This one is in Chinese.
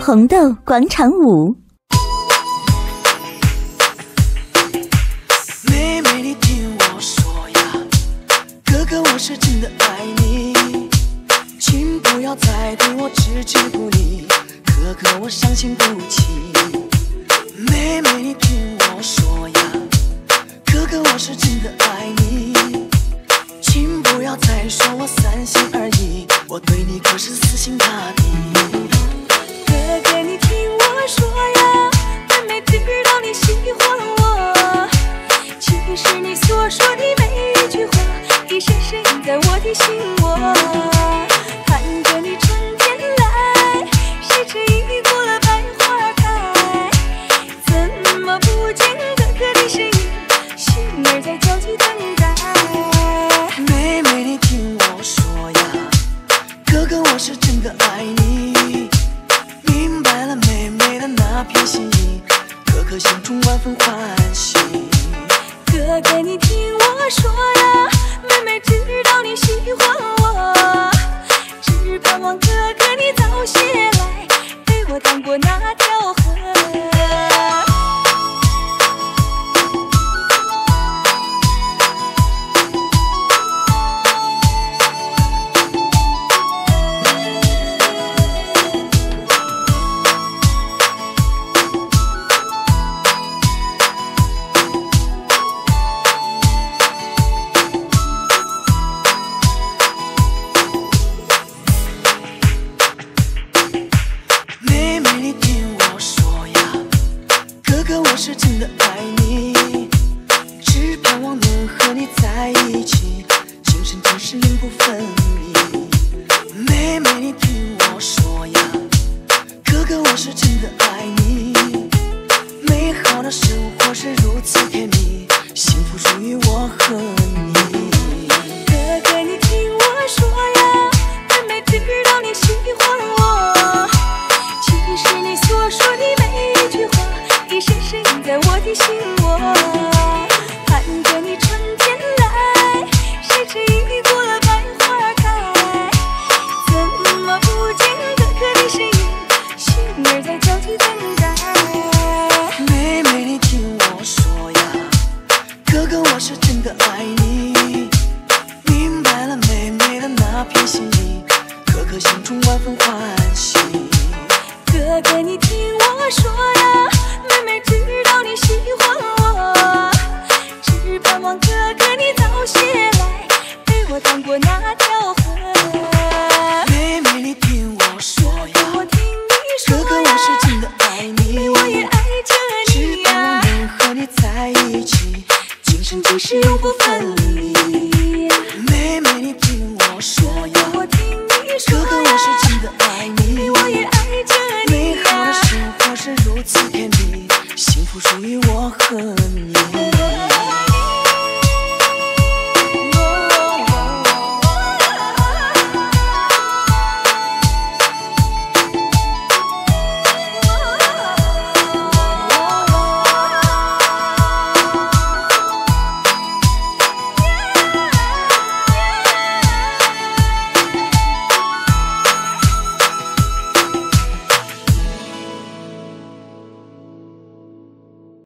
红豆广场舞。 妹妹，你听我说呀，哥哥我是真的爱你，请不要再对我置之不理，哥哥我伤心不起。妹妹，你听我说呀，哥哥我是真的爱你，请不要再说我三心二意，我对你可是死心塌地。 哥哥你听我说呀，妹妹知道你喜欢我，其实你所说的每一句话已深深印在我的心窝。看着你春天来，谁知已过了百花开，怎么不见哥哥的身影，心儿在焦急等待。 妹妹你听我说呀，哥哥我是真的爱你，明白了妹妹的那片心意，哥哥心中万分欢喜。 哥哥你听我说呀，妹妹知道你喜欢我，只盼望哥哥你早些来陪我趟过那条河。 妹妹你听我说呀，哥哥我是真的爱你，只盼望能和你在一起，今生今世永不分离。妹妹你听我说呀，哥哥我是真的爱你，美好的生活是如此甜蜜，幸福属于我和你。 哥哥你听我说呀，妹妹知道你喜欢我，其实你所说的每一句话已深深印在我的心窝。看着你春天来，谁知已过了百花开，怎么不见哥哥的身影，心儿在焦急等待。 妹妹你听我说呀，哥哥我是真的爱你，明白了妹妹的那片心意，哥哥心中万分欢喜。 哥哥你听我说呀，妹妹知道你喜欢我，只盼望哥哥你早些来陪我趟过那条河。 妹妹你听我说呀， 我听你哥哥说呀， 我是真的爱你， 我也爱着只你呀， 盼望能和你在一起，今生今世永不分离。妹妹你听我说呀，